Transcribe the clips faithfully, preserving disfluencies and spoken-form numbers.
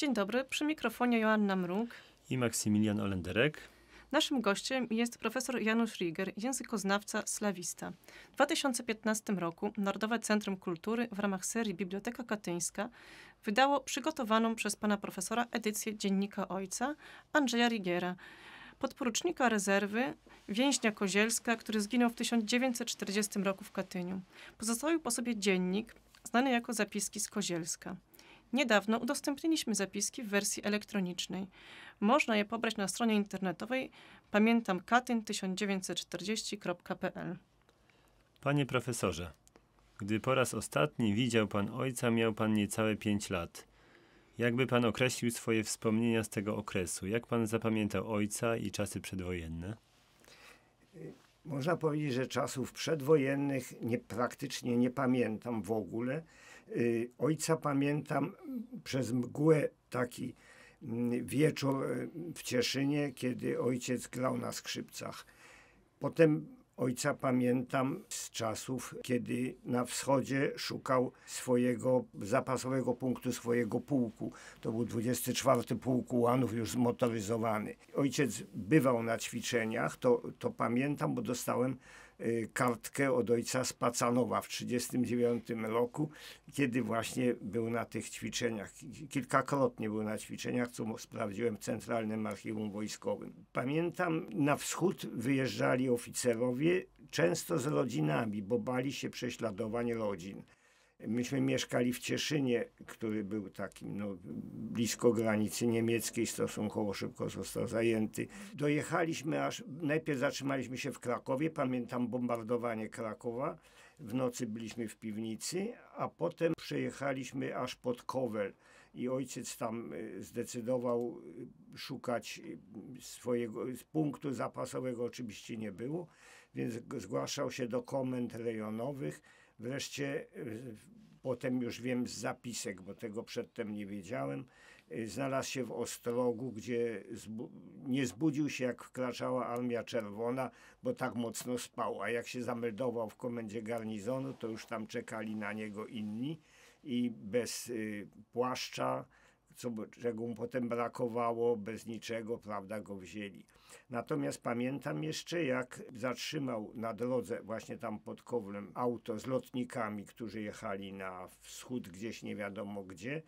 Dzień dobry, przy mikrofonie Joanna Mruk i Maksymilian Olenderek. Naszym gościem jest profesor Janusz Riger, językoznawca, slawista. W dwa tysiące piętnastym roku Narodowe Centrum Kultury w ramach serii Biblioteka Katyńska wydało przygotowaną przez pana profesora edycję Dziennika Ojca Andrzeja Rigera, podporucznika rezerwy, więźnia Kozielska, który zginął w tysiąc dziewięćset czterdziestym roku w Katyniu. Pozostawił po sobie dziennik znany jako Zapiski z Kozielska. Niedawno udostępniliśmy zapiski w wersji elektronicznej. Można je pobrać na stronie internetowej pamiętam katyn tysiąc dziewięćset czterdzieści kropka p l. Panie profesorze, gdy po raz ostatni widział pan ojca, miał pan niecałe pięć lat. Jakby pan określił swoje wspomnienia z tego okresu? Jak pan zapamiętał ojca i czasy przedwojenne? Można powiedzieć, że czasów przedwojennych nie, praktycznie nie pamiętam w ogóle. Yy, ojca pamiętam przez mgłę taki yy, wieczór w Cieszynie, kiedy ojciec grał na skrzypcach. Potem ojca pamiętam z czasów, kiedy na wschodzie szukał swojego zapasowego punktu, swojego pułku. To był dwudziesty czwarty Pułk Ułanów, już zmotoryzowany. Ojciec bywał na ćwiczeniach, to, to pamiętam, bo dostałem y, kartkę od ojca z Pacanowa w trzydziestym dziewiątym roku, kiedy właśnie był na tych ćwiczeniach. Kilkakrotnie był na ćwiczeniach, co sprawdziłem w Centralnym Archiwum Wojskowym. Pamiętam, na wschód wyjeżdżali oficerowie, często z rodzinami, bo bali się prześladowań rodzin. Myśmy mieszkali w Cieszynie, który był takim no, blisko granicy niemieckiej, stosunkowo szybko został zajęty. Dojechaliśmy aż, najpierw zatrzymaliśmy się w Krakowie, pamiętam bombardowanie Krakowa, w nocy byliśmy w piwnicy, a potem przejechaliśmy aż pod Kowel i ojciec tam zdecydował szukać swojego punktu zapasowego, oczywiście nie było, więc zgłaszał się do komend rejonowych. Wreszcie, potem już wiem z zapisek, bo tego przedtem nie wiedziałem, znalazł się w Ostrogu, gdzie zbu- nie zbudził się, jak wkraczała Armia Czerwona, bo tak mocno spał, a jak się zameldował w komendzie garnizonu, to już tam czekali na niego inni i bez y, płaszcza, co, czego mu potem brakowało, bez niczego, prawda, go wzięli. Natomiast pamiętam jeszcze, jak zatrzymał na drodze, właśnie tam pod Kowlem, auto z lotnikami, którzy jechali na wschód, gdzieś nie wiadomo gdzie,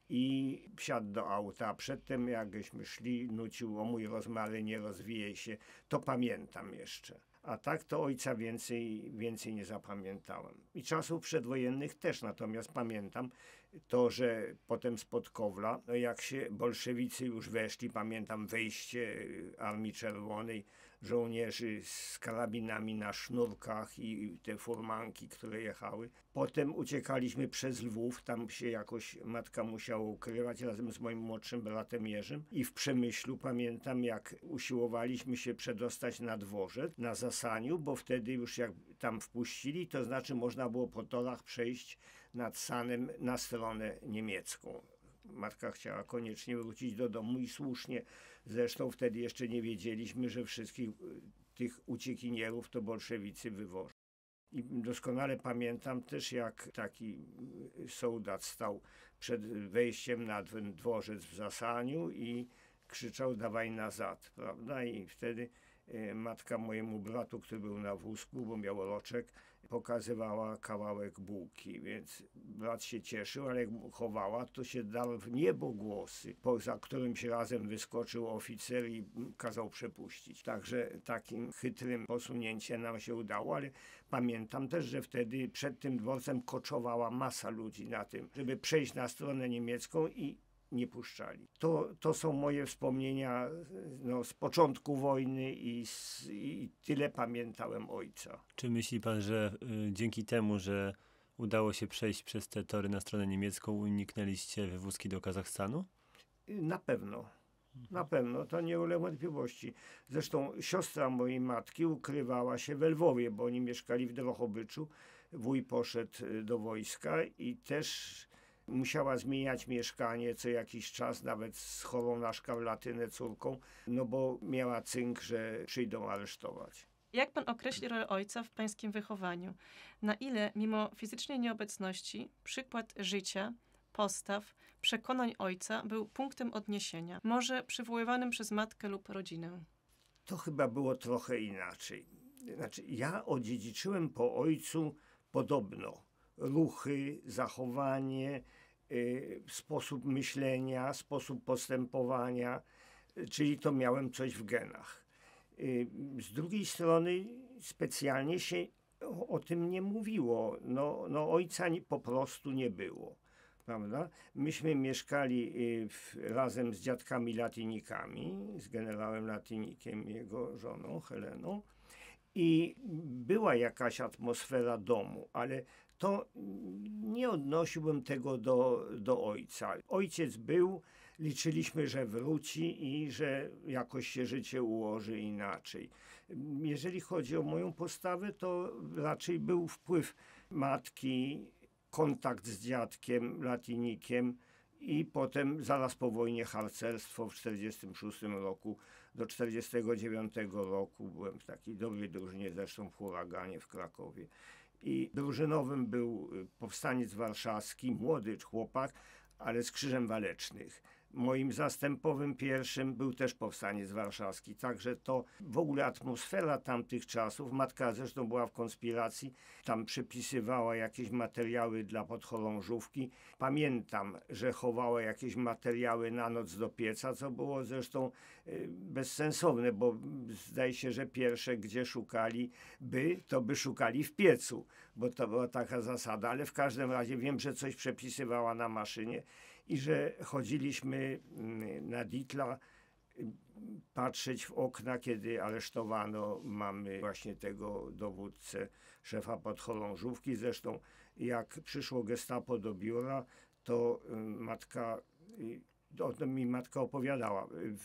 i wsiadł do auta, a przedtem jakśmy szli, nucił: o mój rozmary, nie rozwijaj się. To pamiętam jeszcze. A tak to ojca więcej, więcej nie zapamiętałem. I czasów przedwojennych też, natomiast pamiętam to, że potem spod Kowla, no jak się bolszewicy już weszli, pamiętam wejście Armii Czerwonej, żołnierzy z karabinami na sznurkach i te furmanki, które jechały. Potem uciekaliśmy przez Lwów, tam się jakoś matka musiała ukrywać razem z moim młodszym bratem Jerzym. I w Przemyślu pamiętam, jak usiłowaliśmy się przedostać na dworzec, na Zasaniu, bo wtedy już jak tam wpuścili, to znaczy można było po torach przejść nad Sanem na stronę niemiecką. Matka chciała koniecznie wrócić do domu i słusznie. Zresztą wtedy jeszcze nie wiedzieliśmy, że wszystkich tych uciekinierów to bolszewicy wywożą. I doskonale pamiętam też, jak taki soldat stał przed wejściem na dworzec w Zasaniu i krzyczał: dawaj nazad, prawda? I wtedy matka mojemu bratu, który był na wózku, bo miał roczek, pokazywała kawałek bułki, więc brat się cieszył, ale jak chowała, to się dały w niebo głosy, poza którymś razem wyskoczył oficer i kazał przepuścić. Także takim chytrym posunięciem nam się udało, ale pamiętam też, że wtedy przed tym dworcem koczowała masa ludzi na tym, żeby przejść na stronę niemiecką i nie puszczali. To, to są moje wspomnienia no, z początku wojny i, z, i tyle pamiętałem ojca. Czy myśli pan, że y, dzięki temu, że udało się przejść przez te tory na stronę niemiecką, uniknęliście wywózki do Kazachstanu? Na pewno. Na pewno, to nie ulega wątpliwości. Zresztą siostra mojej matki ukrywała się we Lwowie, bo oni mieszkali w Drohobyczu. Wuj poszedł do wojska i też musiała zmieniać mieszkanie co jakiś czas, nawet z chorą na szkarlatynę córką, no bo miała cynk, że przyjdą aresztować. Jak pan określi rolę ojca w pańskim wychowaniu? Na ile, mimo fizycznej nieobecności, przykład życia postaw, przekonań ojca był punktem odniesienia, może przywoływanym przez matkę lub rodzinę? To chyba było trochę inaczej. Znaczy, ja odziedziczyłem po ojcu podobno ruchy, zachowanie, y, sposób myślenia, sposób postępowania, y, czyli to miałem coś w genach. Y, z drugiej strony specjalnie się o, o tym nie mówiło. No, no ojca nie, po prostu nie było. Prawda? Myśmy mieszkali y, w, razem z dziadkami latynikami, z generałem Latinikiem i jego żoną Heleną. I była jakaś atmosfera domu, ale to nie odnosiłbym tego do, do ojca. Ojciec był, liczyliśmy, że wróci i że jakoś się życie ułoży inaczej. Jeżeli chodzi o moją postawę, to raczej był wpływ matki, kontakt z dziadkiem Latinikiem i potem zaraz po wojnie harcerstwo w czterdziestym szóstym roku do czterdziestego dziewiątego roku. Byłem w takiej dobrej drużynie, zresztą w Huraganie w Krakowie. I drużynowym był powstaniec warszawski, młody chłopak, ale z Krzyżem Walecznych. Moim zastępowym pierwszym był też powstaniec warszawski, także to w ogóle atmosfera tamtych czasów, matka zresztą była w konspiracji, tam przepisywała jakieś materiały dla podchorążówki. Pamiętam, że chowała jakieś materiały na noc do pieca, co było zresztą y, bezsensowne, bo zdaje się, że pierwsze, gdzie szukali by, to by szukali w piecu, bo to była taka zasada, ale w każdym razie wiem, że coś przepisywała na maszynie. I że chodziliśmy na Ditla patrzeć w okna, kiedy aresztowano mamy właśnie tego dowódcę, szefa podchorążówki. Zresztą jak przyszło gestapo do biura, to matka, o tym mi matka opowiadała,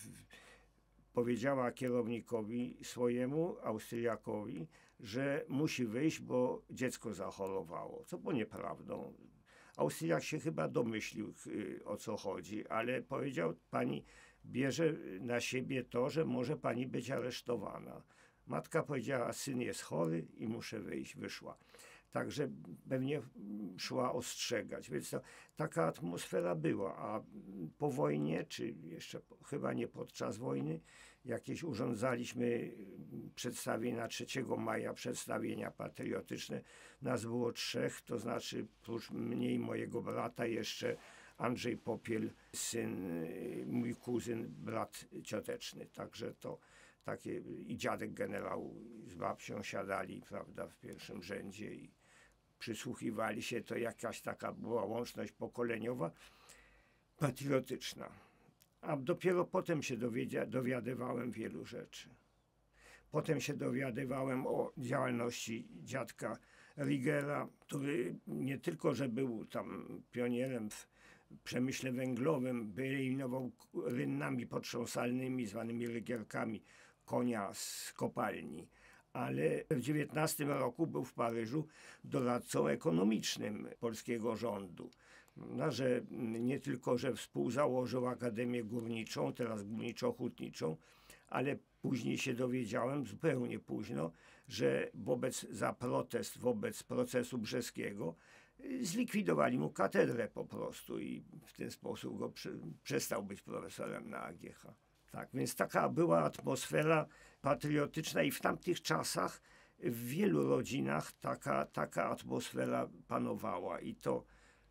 powiedziała kierownikowi swojemu, Austriakowi, że musi wyjść, bo dziecko zachorowało, co było nieprawdą. Austriak się chyba domyślił, o co chodzi, ale powiedział, pani bierze na siebie to, że może pani być aresztowana. Matka powiedziała, syn jest chory i muszę wyjść, wyszła. Także pewnie szła ostrzegać, więc to, taka atmosfera była, a po wojnie, czy jeszcze chyba nie podczas wojny, jakieś urządzaliśmy przedstawienia trzeciego maja, przedstawienia patriotyczne. Nas było trzech, to znaczy prócz mnie i mojego brata jeszcze Andrzej Popiel, syn, mój kuzyn, brat cioteczny. Także to takie, i dziadek generał z babcią siadali, prawda, w pierwszym rzędzie i przysłuchiwali się. To jakaś taka była łączność pokoleniowa, patriotyczna. A dopiero potem się dowiedzia, dowiadywałem wielu rzeczy. Potem się dowiadywałem o działalności dziadka Rigera, który nie tylko, że był tam pionierem w przemyśle węglowym, wyeliminował rynnami potrząsalnymi, zwanymi rygierkami, konia z kopalni, ale w dziewiętnastym roku był w Paryżu doradcą ekonomicznym polskiego rządu. No, że nie tylko, że współzałożył Akademię Górniczą, teraz Górniczo-Hutniczą, ale później się dowiedziałem, zupełnie późno, że wobec, za protest wobec procesu brzeskiego zlikwidowali mu katedrę po prostu i w ten sposób go przy, przestał być profesorem na A G H. Tak, więc taka była atmosfera patriotyczna i w tamtych czasach w wielu rodzinach taka, taka atmosfera panowała i to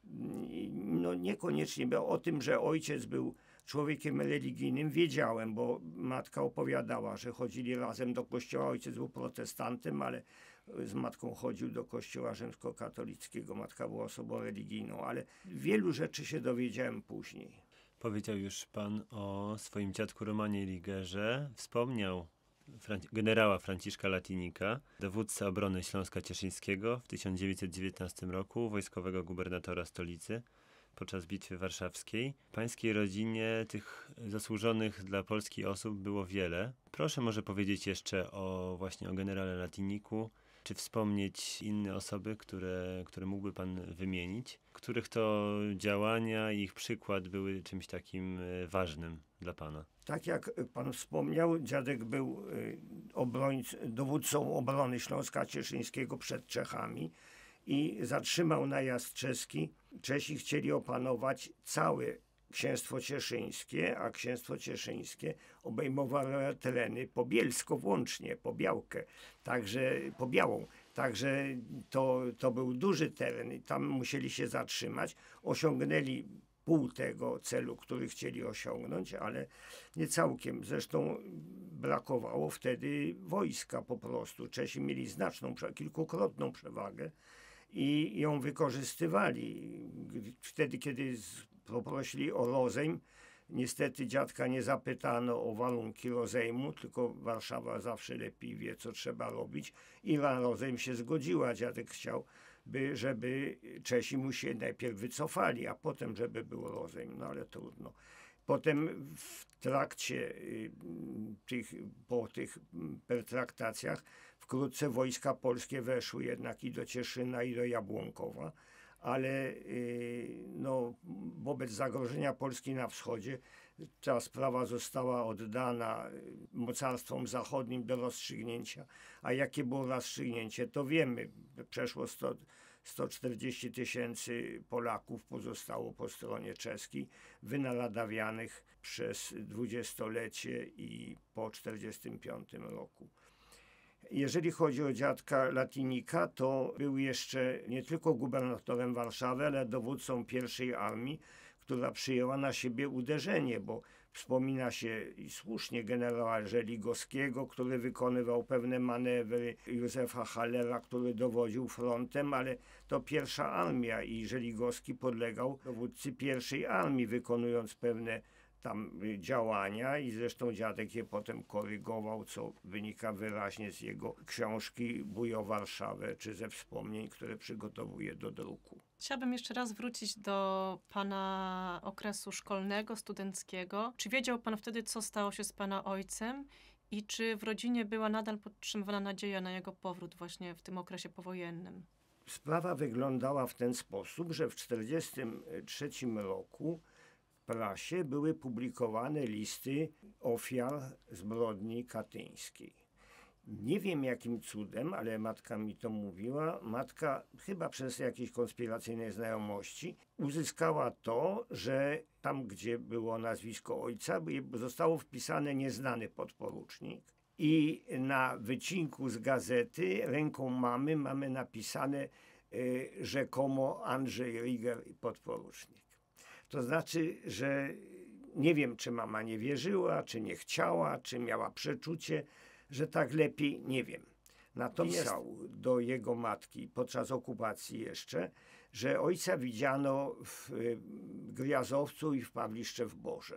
no niekoniecznie, bo o tym, że ojciec był człowiekiem religijnym, wiedziałem, bo matka opowiadała, że chodzili razem do kościoła. Ojciec był protestantem, ale z matką chodził do kościoła rzymskokatolickiego. Matka była osobą religijną, ale wielu rzeczy się dowiedziałem później. Powiedział już pan o swoim dziadku Romanie Rigerze. Wspomniał Fran- generała Franciszka Latinika, dowódcę obrony Śląska Cieszyńskiego w tysiąc dziewięćset dziewiętnastym roku, wojskowego gubernatora stolicy podczas Bitwy Warszawskiej. W pańskiej rodzinie tych zasłużonych dla Polski osób było wiele. Proszę może powiedzieć jeszcze o właśnie o generale Latiniku, czy wspomnieć inne osoby, które, które mógłby pan wymienić, których to działania i ich przykład były czymś takim ważnym dla pana? Tak jak pan wspomniał, dziadek był obrońc, dowódcą obrony Śląska Cieszyńskiego przed Czechami i zatrzymał najazd czeski Czesi chcieli opanować całe Księstwo Cieszyńskie, a Księstwo Cieszyńskie obejmowało tereny po Bielsko włącznie, po Białkę, także po Białą. Także to, to był duży teren i tam musieli się zatrzymać. Osiągnęli pół tego celu, który chcieli osiągnąć, ale nie całkiem. Zresztą brakowało wtedy wojska po prostu. Czesi mieli znaczną, kilkukrotną przewagę i ją wykorzystywali. Wtedy, kiedy poprosili o rozejm, niestety dziadka nie zapytano o warunki rozejmu, tylko Warszawa zawsze lepiej wie, co trzeba robić. I na rozejm się zgodziła. Dziadek chciał, by, żeby Czesi mu się najpierw wycofali, a potem, żeby był rozejm. No ale trudno. Potem w trakcie y, tych, po tych pertraktacjach wkrótce wojska polskie weszły jednak i do Cieszyna, i do Jabłonkowa, ale y, no, wobec zagrożenia Polski na wschodzie ta sprawa została oddana mocarstwom zachodnim do rozstrzygnięcia. A jakie było rozstrzygnięcie, to wiemy. Przeszło sto czterdzieści tysięcy Polaków pozostało po stronie czeskiej, wynaradawianych przez dwudziestolecie i po czterdziestym piątym roku. Jeżeli chodzi o dziadka Latinika, to był jeszcze nie tylko gubernatorem Warszawy, ale dowódcą pierwszej armii, która przyjęła na siebie uderzenie, bo wspomina się i słusznie generała Żeligowskiego, który wykonywał pewne manewry, Józefa Hallera, który dowodził frontem, ale to pierwsza armia i Żeligowski podlegał dowódcy pierwszej armii, wykonując pewne tam działania i zresztą dziadek je potem korygował, co wynika wyraźnie z jego książki Wuj o Warszawę, czy ze wspomnień, które przygotowuje do druku. Chciałabym jeszcze raz wrócić do pana okresu szkolnego, studenckiego. Czy wiedział pan wtedy, co stało się z pana ojcem i czy w rodzinie była nadal podtrzymywana nadzieja na jego powrót właśnie w tym okresie powojennym? Sprawa wyglądała w ten sposób, że w tysiąc dziewięćset czterdziestym trzecim roku w prasie były publikowane listy ofiar zbrodni katyńskiej. Nie wiem jakim cudem, ale matka mi to mówiła, matka chyba przez jakieś konspiracyjne znajomości uzyskała to, że tam, gdzie było nazwisko ojca, zostało wpisane nieznany podporucznik i na wycinku z gazety ręką mamy mamy napisane y, rzekomo Andrzej Rieger podporucznik. To znaczy, że nie wiem, czy mama nie wierzyła, czy nie chciała, czy miała przeczucie, że tak lepiej, nie wiem. Natomiast pisał do jego matki podczas okupacji jeszcze, że ojca widziano w Gwiazdowcu i w Pawliszczew-Borze.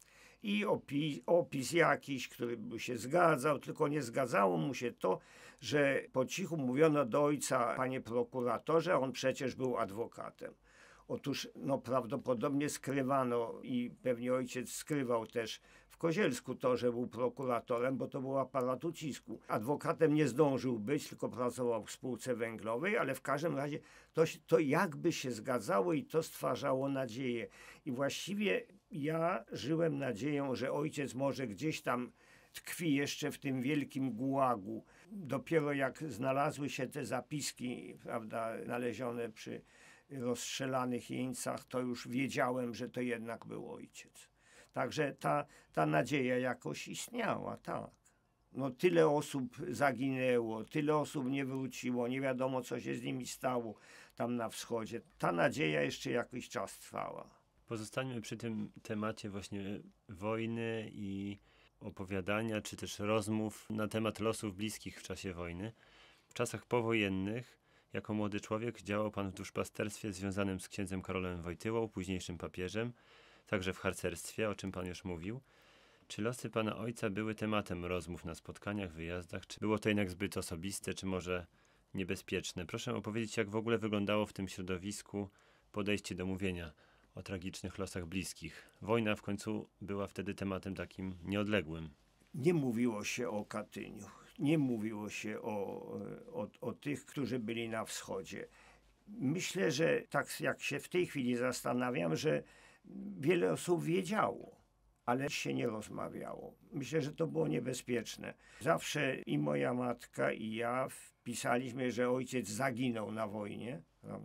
I opis, opis jakiś, który by się zgadzał, tylko nie zgadzało mu się to, że po cichu mówiono do ojca, panie prokuratorze, on przecież był adwokatem. Otóż no, prawdopodobnie skrywano i pewnie ojciec skrywał też w Kozielsku to, że był prokuratorem, bo to był aparat ucisku. Adwokatem nie zdążył być, tylko pracował w spółce węglowej, ale w każdym razie to, to jakby się zgadzało i to stwarzało nadzieję. I właściwie ja żyłem nadzieją, że ojciec może gdzieś tam tkwi jeszcze w tym wielkim gułagu. Dopiero jak znalazły się te zapiski, prawda, znalezione przy rozstrzelanych jeńcach, to już wiedziałem, że to jednak był ojciec. Także ta, ta nadzieja jakoś istniała, tak. No tyle osób zaginęło, tyle osób nie wróciło, nie wiadomo, co się z nimi stało tam na wschodzie. Ta nadzieja jeszcze jakiś czas trwała. Pozostańmy przy tym temacie właśnie wojny i opowiadania, czy też rozmów na temat losów bliskich w czasie wojny. W czasach powojennych jako młody człowiek działał pan w duszpasterstwie związanym z księdzem Karolem Wojtyłą, późniejszym papieżem, także w harcerstwie, o czym pan już mówił. Czy losy pana ojca były tematem rozmów na spotkaniach, wyjazdach? Czy było to jednak zbyt osobiste, czy może niebezpieczne? Proszę opowiedzieć, jak w ogóle wyglądało w tym środowisku podejście do mówienia o tragicznych losach bliskich. Wojna w końcu była wtedy tematem takim nieodległym. Nie mówiło się o Katyniu. Nie mówiło się o, o, o tych, którzy byli na wschodzie. Myślę, że tak jak się w tej chwili zastanawiam, że wiele osób wiedziało, ale się nie rozmawiało. Myślę, że to było niebezpieczne. Zawsze i moja matka, i ja wpisaliśmy, że ojciec zaginął na wojnie, prawda?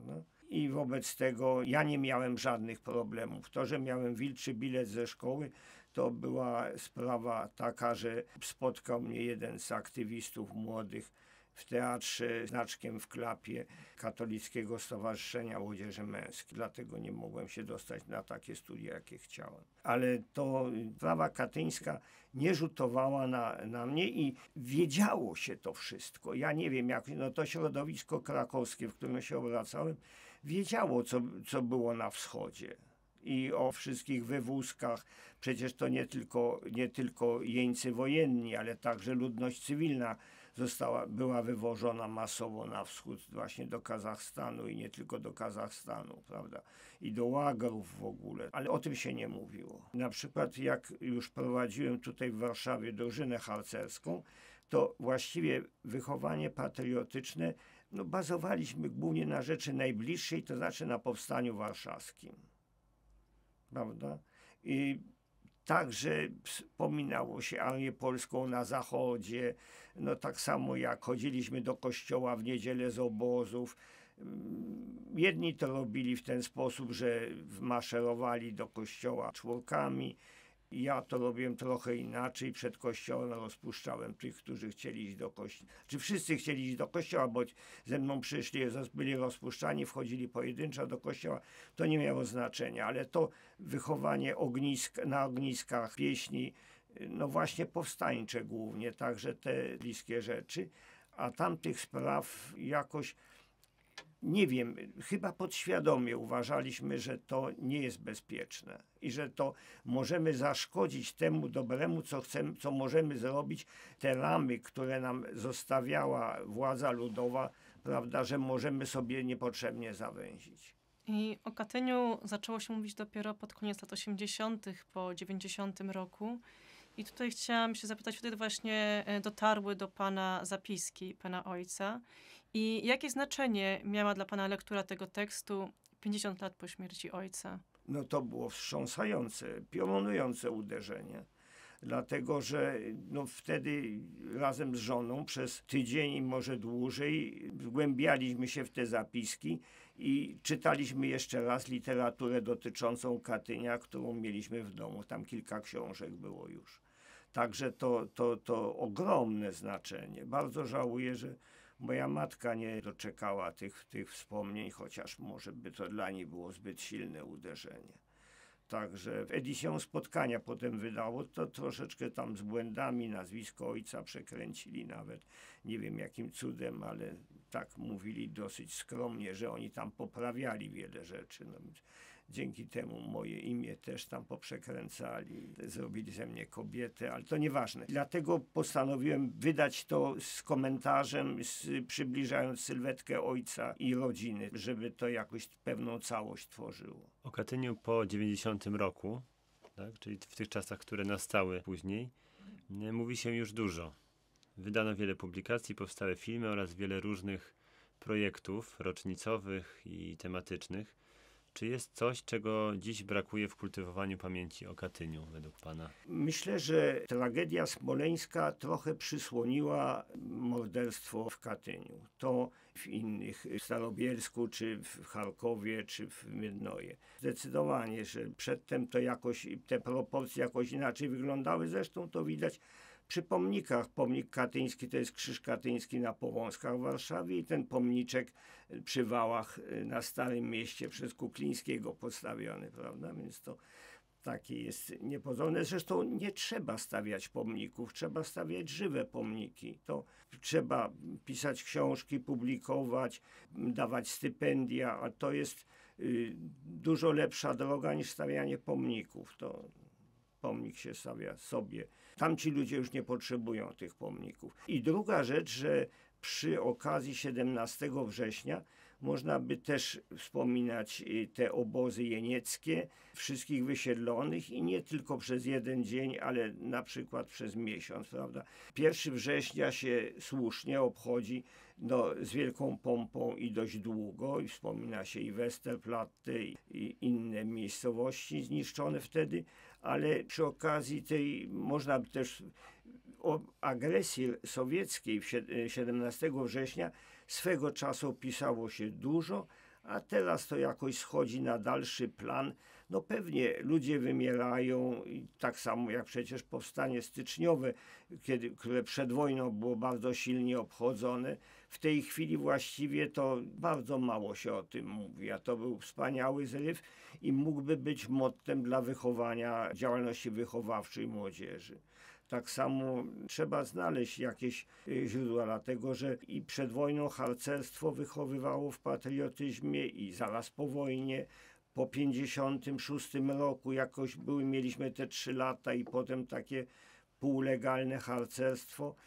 i wobec tego ja nie miałem żadnych problemów. To, że miałem wilczy bilet ze szkoły, to była sprawa taka, że spotkał mnie jeden z aktywistów młodych w teatrze Znaczkiem w klapie Katolickiego Stowarzyszenia Młodzieży Męskiej. Dlatego nie mogłem się dostać na takie studia, jakie chciałem. Ale to sprawa katyńska nie rzutowała na, na mnie i wiedziało się to wszystko. Ja nie wiem, jak no to środowisko krakowskie, w którym się obracałem, wiedziało, co, co było na wschodzie. I o wszystkich wywózkach. Przecież to nie tylko, nie tylko jeńcy wojenni, ale także ludność cywilna została, była wywożona masowo na wschód, właśnie do Kazachstanu i nie tylko do Kazachstanu, prawda? I do łagrów w ogóle. Ale o tym się nie mówiło. Na przykład jak już prowadziłem tutaj w Warszawie drużynę harcerską, to właściwie wychowanie patriotyczne no, bazowaliśmy głównie na rzeczy najbliższej, to znaczy na Powstaniu Warszawskim. Prawda? I także wspominało się Armię Polską na zachodzie, no tak samo jak chodziliśmy do kościoła w niedzielę z obozów. Jedni to robili w ten sposób, że maszerowali do kościoła czwórkami. Ja to robiłem trochę inaczej. Przed kościołem rozpuszczałem tych, którzy chcieli iść do kościoła. Czy wszyscy chcieli iść do kościoła, bo ze mną przyszli, byli rozpuszczani, wchodzili pojedynczo do kościoła. To nie miało znaczenia, ale to wychowanie ognisk, na ogniskach, pieśni, no właśnie powstańcze głównie, także te bliskie rzeczy. A tamtych spraw jakoś nie wiem, chyba podświadomie uważaliśmy, że to nie jest bezpieczne i że to możemy zaszkodzić temu dobremu, co chcemy, co możemy zrobić, te ramy, które nam zostawiała władza ludowa, prawda, że możemy sobie niepotrzebnie zawęzić. I o Katyniu zaczęło się mówić dopiero pod koniec lat osiemdziesiątych, po dziewięćdziesiątym roku. I tutaj chciałam się zapytać, wtedy właśnie dotarły do pana zapiski pana ojca. I jakie znaczenie miała dla pana lektura tego tekstu pięćdziesiąt lat po śmierci ojca? No to było wstrząsające, piorunujące uderzenie. Dlatego, że no wtedy razem z żoną przez tydzień i może dłużej wgłębialiśmy się w te zapiski i czytaliśmy jeszcze raz literaturę dotyczącą Katynia, którą mieliśmy w domu. Tam kilka książek było już. Także to, to, to ogromne znaczenie. Bardzo żałuję, że moja matka nie doczekała tych, tych wspomnień, chociaż może by to dla niej było zbyt silne uderzenie. Także edycją Spotkania potem wydało, to troszeczkę tam z błędami, nazwisko ojca przekręcili nawet, nie wiem jakim cudem, ale tak mówili dosyć skromnie, że oni tam poprawiali wiele rzeczy. No, dzięki temu moje imię też tam poprzekręcali, zrobili ze mnie kobietę, ale to nieważne. Dlatego postanowiłem wydać to z komentarzem, z, przybliżając sylwetkę ojca i rodziny, żeby to jakoś pewną całość tworzyło. O Katyniu po dziewięćdziesiątym roku, tak, czyli w tych czasach, które nastały później, mówi się już dużo. Wydano wiele publikacji, powstały filmy oraz wiele różnych projektów rocznicowych i tematycznych. Czy jest coś, czego dziś brakuje w kultywowaniu pamięci o Katyniu, według pana? Myślę, że tragedia smoleńska trochę przysłoniła morderstwo w Katyniu. To w innych, w Starobielsku, czy w Charkowie, czy w Miednoje. Zdecydowanie, że przedtem to jakoś, te proporcje jakoś inaczej wyglądały. Zresztą to widać przy pomnikach. Pomnik katyński to jest krzyż katyński na Powązkach w Warszawie i ten pomniczek przy Wałach na Starym Mieście przez Kuklińskiego postawiony, prawda? Więc to takie jest niepozorne. Zresztą nie trzeba stawiać pomników, trzeba stawiać żywe pomniki. To trzeba pisać książki, publikować, dawać stypendia, a to jest y, dużo lepsza droga niż stawianie pomników. To pomnik się stawia sobie. Tamci ludzie już nie potrzebują tych pomników. I druga rzecz, że przy okazji siedemnastego września można by też wspominać te obozy jenieckie, wszystkich wysiedlonych i nie tylko przez jeden dzień, ale na przykład przez miesiąc, prawda? pierwszego września się słusznie obchodzi no, z wielką pompą i dość długo i wspomina się i Westerplatte i, i inne miejscowości zniszczone wtedy, ale przy okazji tej można by też o agresji sowieckiej siedemnastego września swego czasu pisało się dużo, a teraz to jakoś schodzi na dalszy plan. No pewnie ludzie wymierają i tak samo jak przecież powstanie styczniowe, kiedy, które przed wojną było bardzo silnie obchodzone. W tej chwili właściwie to bardzo mało się o tym mówi, a to był wspaniały zryw i mógłby być mottem dla wychowania, działalności wychowawczej młodzieży. Tak samo trzeba znaleźć jakieś źródła, dlatego że i przed wojną harcerstwo wychowywało w patriotyzmie i zaraz po wojnie. Po pięćdziesiątym szóstym roku jakoś były, mieliśmy te trzy lata i potem takie półlegalne harcerstwo,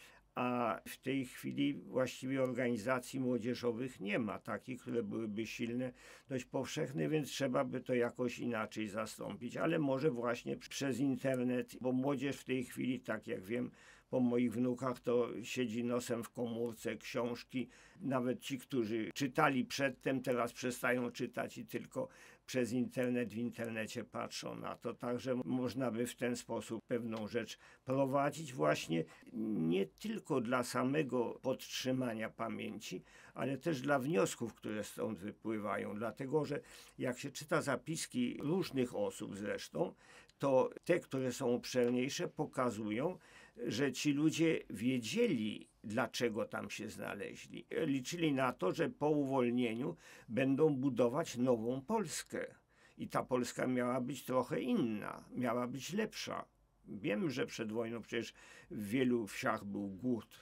a w tej chwili właściwie organizacji młodzieżowych nie ma takich, które byłyby silne, dość powszechne, więc trzeba by to jakoś inaczej zastąpić, ale może właśnie przez internet, bo młodzież w tej chwili, tak jak wiem, po moich wnukach to siedzi nosem w komórce, książki, nawet ci, którzy czytali przedtem, teraz przestają czytać i tylko przez internet w internecie patrzą na to. Także można by w ten sposób pewną rzecz prowadzić właśnie nie tylko dla samego podtrzymania pamięci, ale też dla wniosków, które stąd wypływają. Dlatego, że jak się czyta zapiski różnych osób zresztą, to te, które są obszerniejsze, pokazują, że ci ludzie wiedzieli, dlaczego tam się znaleźli. Liczyli na to, że po uwolnieniu będą budować nową Polskę. I ta Polska miała być trochę inna, miała być lepsza. Wiem, że przed wojną przecież w wielu wsiach był głód.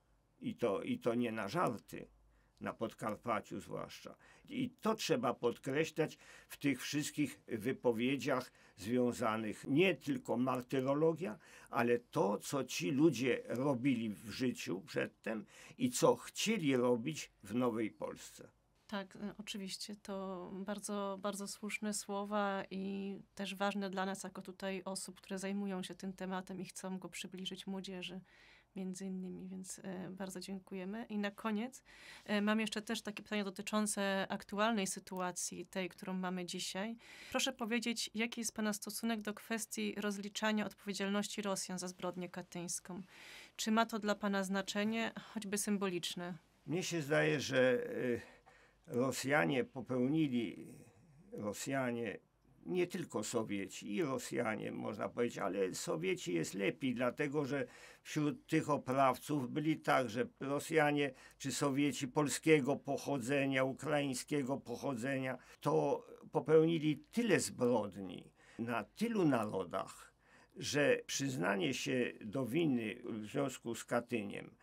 I to, i to nie na żarty. Na Podkarpaciu zwłaszcza. I to trzeba podkreślać w tych wszystkich wypowiedziach związanych nie tylko martyrologia, ale to, co ci ludzie robili w życiu przedtem i co chcieli robić w Nowej Polsce. Tak, oczywiście. To bardzo, bardzo słuszne słowa i też ważne dla nas jako tutaj osób, które zajmują się tym tematem i chcą go przybliżyć młodzieży. Między innymi, więc e, bardzo dziękujemy. I na koniec e, mam jeszcze też takie pytanie dotyczące aktualnej sytuacji, tej, którą mamy dzisiaj. Proszę powiedzieć, jaki jest Pana stosunek do kwestii rozliczania odpowiedzialności Rosjan za zbrodnię katyńską? Czy ma to dla Pana znaczenie, choćby symboliczne? Mnie się zdaje, że y, Rosjanie popełnili, Rosjanie, nie tylko Sowieci, i Rosjanie można powiedzieć, ale Sowieci jest lepiej, dlatego że wśród tych oprawców byli także Rosjanie czy Sowieci polskiego pochodzenia, ukraińskiego pochodzenia. To popełnili tyle zbrodni na tylu narodach, że przyznanie się do winy w związku z Katyniem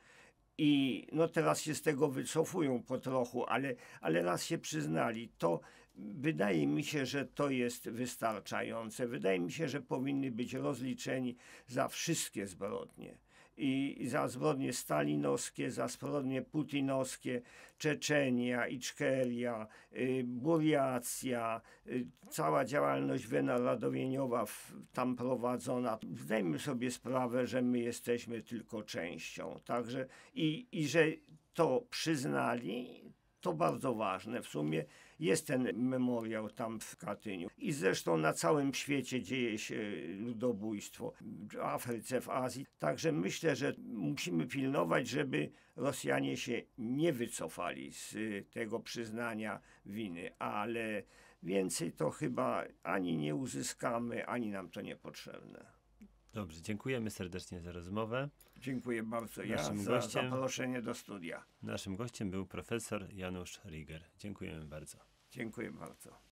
i no teraz się z tego wycofują po trochu, ale, ale raz się przyznali, to wydaje mi się, że to jest wystarczające. Wydaje mi się, że powinny być rozliczeni za wszystkie zbrodnie. I za zbrodnie stalinowskie, za zbrodnie putinowskie, Czeczenia, Iczkeria, y, Burjacja, y, cała działalność wynarodowieniowa w, tam prowadzona. Zdajmy sobie sprawę, że my jesteśmy tylko częścią. Także i, i że to przyznali, to bardzo ważne. W sumie jest ten memoriał tam w Katyniu. I zresztą na całym świecie dzieje się ludobójstwo, w Afryce, w Azji. Także myślę, że musimy pilnować, żeby Rosjanie się nie wycofali z tego przyznania winy, ale więcej to chyba ani nie uzyskamy, ani nam to niepotrzebne. Dobrze, dziękujemy serdecznie za rozmowę. Dziękuję bardzo ja Naszym za gościem- zaproszenie do studia. Naszym gościem był profesor Janusz Rieger. Dziękujemy bardzo. Dziękuję bardzo.